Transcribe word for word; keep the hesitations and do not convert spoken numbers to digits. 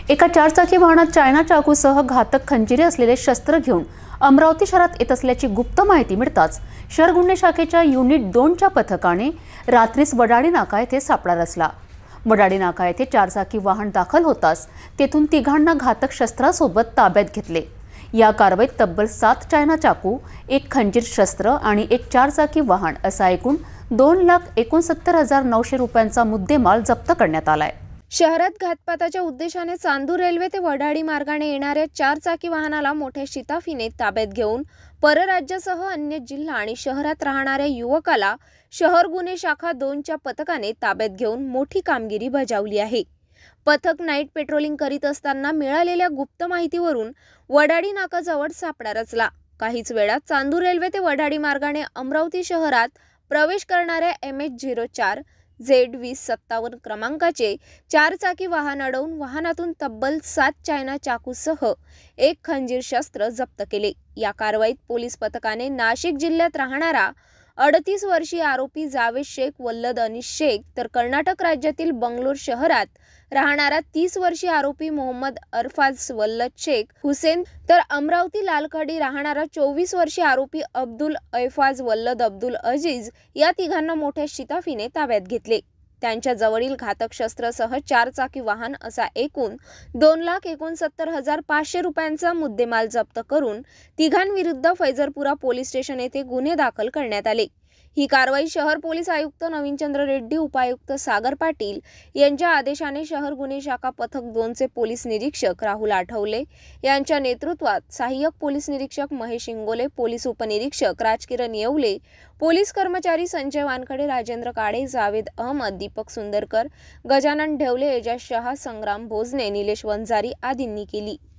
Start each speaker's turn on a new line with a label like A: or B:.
A: एका चारचाकी वाहनात चायना चाकूसह घातक खंजिरे असलेले शस्त्र घेऊन अमरावती शहरात येत असल्याची गुप्त माहिती मिळताच शहर गुन्हे शाखेच्या युनिट दोनच्या पथकाने रात्रीच वडाडी नाका येथे सापळा रचला। वडाडी नाका येथे चारचाकी वाहन दाखल होताच तेथून तिघांना घातक शस्त्रासोबत ताब्यात घेतले। या कारवाईत तब्बल सात चायना चाकू, एक खंजीर शस्त्र आणि एक चारचाकी वाहन असा एकूण दोन लाख एकोणसत्तर हजार नऊशे रुपयांचा मुद्देमाल जप्त करण्यात आलाय।
B: शहरात घातपाताच्या उद्देशाने चांदूर रेल्वे ते वडाडी मार्गाने येणाऱ्या चारचाकी वाहनाला मोठ्या शिताफीने ताब्यात घेऊन परराज्यासह अन्य जिल्हा आणि शहरात राहणाऱ्या युवकाला शहर गुन्हे शाखा दोनच्या पथकाने ताब्यात घेऊन मोठी कामगिरी बजावली आहे। पथक नाईट पेट्रोलिंग करीत असताना मिळालेल्या गुप्त माहितीवरून वडाडी नाकाजवळ सापळा रचला। काहीच वेळात चांदूर रेल्वे ते वडाडी मार्गाने अमरावती शहरात प्रवेश करणाऱ्या एम एच झिरो चार झेड वीस सत्तावन्न क्रमांकाचे चारचाकी वाहन अडवून वाहनातून तब्बल सात चायना चाकूसह एक खंजीर शस्त्र जप्त केले। या कारवाईत पोलीस पथकाने नाशिक जिल्ह्यात राहणारा अडतीस वर्षीय आरोपी जावेद शेख वल्लद अनीस शेख तर कर्नाटक राज्यातील बंगलोर शहरात राहणारा तीस वर्षीय आरोपी मोहम्मद अरफाज वल्लद शेख हुसेन तर अमरावती लालखडी राहणारा चोवीस वर्षीय आरोपी अब्दुल ऐफाज वल्लद अब्दुल अजीज या तिघांना मोठ्या शिताफीने ताब्यात घेतले। त्यांच्या जवळील घातक शस्त्रासह चारचाकी वाहन असा एकूण दोन लाख एकोणसत्तर हजार पाचशे रुपयांचा मुद्देमाल जप्त करून तिघांविरुद्ध फैजरपुरा पोलीस स्टेशन येथे गुन्हे दाखल करण्यात आले। ही कारवाई शहर पोलीस आयुक्त नवीनचंद्र रेड्डी, उपायुक्त सागर पाटील यांच्या आदेशाने शहर गुन्हे शाखा पथक दोनचे पोलीस निरीक्षक राहुल आठवले यांच्या नेतृत्वात सहाय्यक पोलीस निरीक्षक महेश इंगोले, पोलीस उपनिरीक्षक राजकिरण येवले, पोलीस कर्मचारी संजय वानखडे, राजेंद्र काळे, जावेद अहमद, दीपक सुंदरकर, गजानन ढेवले, एजाज शहा, संग्राम भोजने, निलेश वंजारी आदींनी केली।